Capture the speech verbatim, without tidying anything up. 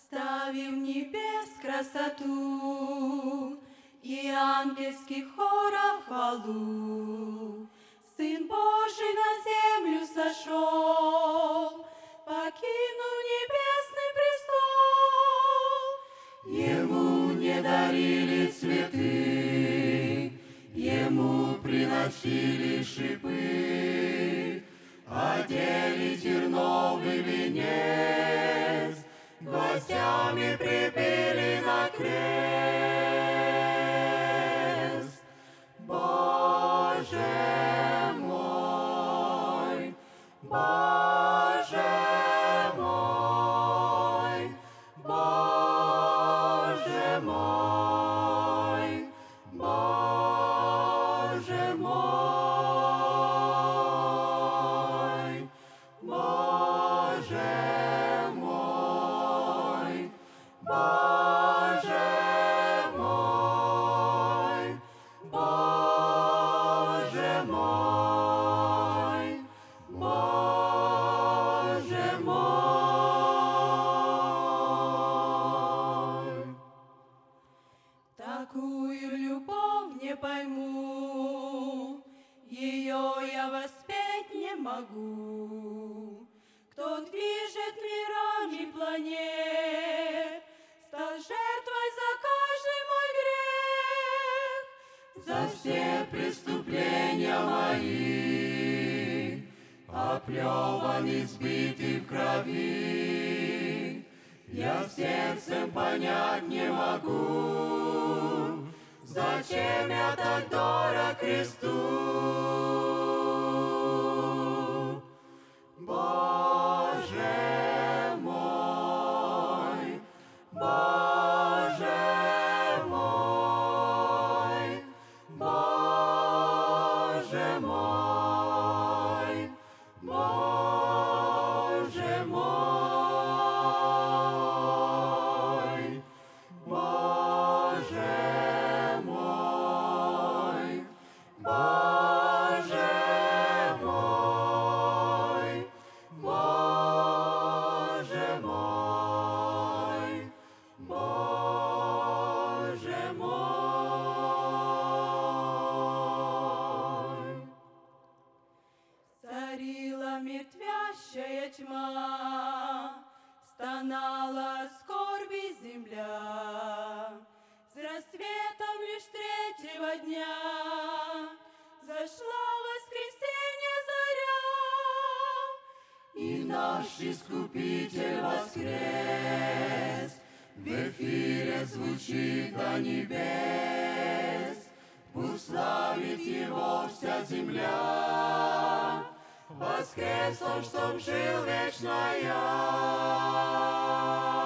Оставим небес красоту и ангельских хоров хвалу. Сын Божий на землю сошел, покинув небесный престол. Ему не дарили цветы, Ему приносили шипы, одели терновый венец, гвоздями прибили на крест. Боже мой, Боже мой, Боже мой, Боже мой, Боже мой, Боже мой, Боже мой, Боже мой. Такую любовь не пойму, ее я воспеть не могу. Кто движет мирами планет, стал жертвой за каждый мой грех. За все преступления мои, оплеван, избитый в крови, я сердцем понять не могу, зачем я так дорог Христу. Боже мой, Боже мой, Боже мой, Боже мой, Боже мой, Боже мой, Боже мой, Боже мой. Царила мертвящая тьма, стонала от скорби земля. С рассветом лишь третьего дня зашла в воскресенье заря. И наш Искупитель воскрес, в эфире звучит до небес. Пусть славит Его вся земля, воскрес Он, чтоб жил вечно я.